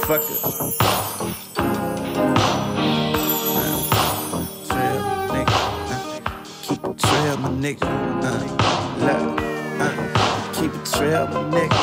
motherfucker. Trail, nigga. Keep it trail, my nigga. Look, keep it trail, my nigga.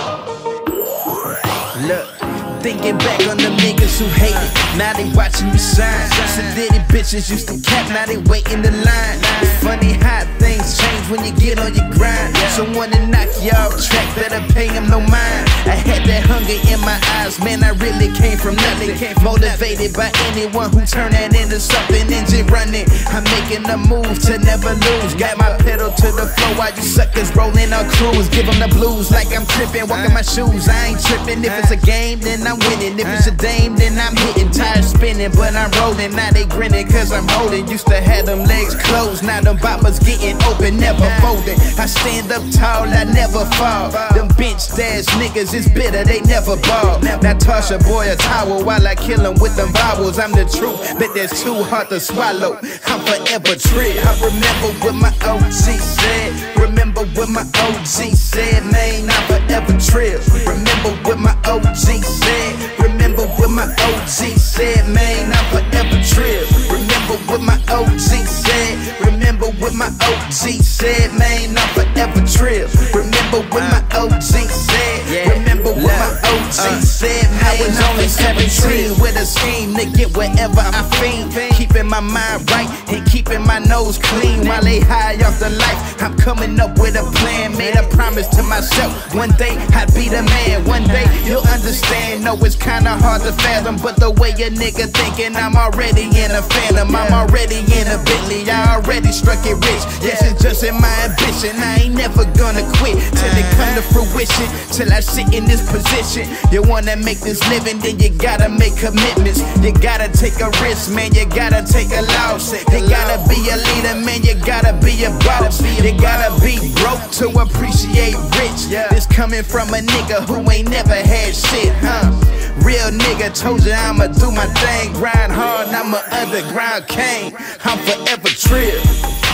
Look. Thinking back on the niggas who hated, now they watching me shine. Sedity bitches used to cap, now they wait in the line. It's funny how things change when you get on your grind. Someone to knock you off track, better pay him no mind. I had that hunger in my eyes, man, I really came from nothing. Motivated by anyone who turned that into something. Engine running, I'm making a move to never lose. Got my pedal to the floor while you suckers rolling on cruise. Give them the blues like I'm tripping, walking my shoes. I ain't tripping, if it's a game, then I'm winning. If it's a dame, then I'm hitting. Tires spinning, but I'm rolling. Now they grinning cause I'm holding. Used to have them legs closed, now them boppers getting open, never folding. I stand up tall, I never fall. Them bench stash niggas is bitter, they never ball. Now toss a boy a towel while I kill him with them vowels. I'm the truth, but that's too hard to swallow. I'm forever trill. I remember what my OG said. Remember what my OG said, man, I'm forever trill. Remember what my OG said. Remember what my OG said, man, I'm forever trill. Remember what my OG said. Remember what my OG said, man, I'm forever trill. Remember what my OG said. Remember what my OG said, man, I was only 17 with a scheme to get wherever I fiend. Keeping my mind right and keeping my nose clean while they high off the life. I'm coming up with a plan, made a promise to myself. One day I'd be the man, one day you'll understand. No, it's kinda hard to fathom, but the way a nigga thinking, I'm already in a phantom. I'm already in a Bentley, I already struck it rich. Yes, it's just in my ambition, I ain't never gonna quit till it come to fruition, till I sit in this position. You wanna make this living, then you gotta make commitments. You gotta take a risk, man, you gotta take a loss. You gotta be a leader, man, you gotta be a boss. You gotta be broke to appreciate rich. This coming from a nigga who ain't never had shit, huh? Real nigga told you I'ma do my thing. Grind hard, I'm a underground king. I'm forever trill.